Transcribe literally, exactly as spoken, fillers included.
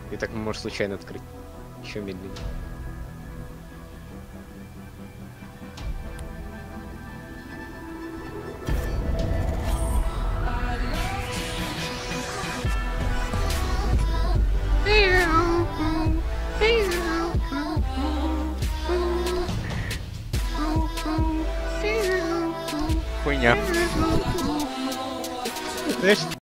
И так можешь случайно открыть. Еще медленнее. Хуйня. Знаешь,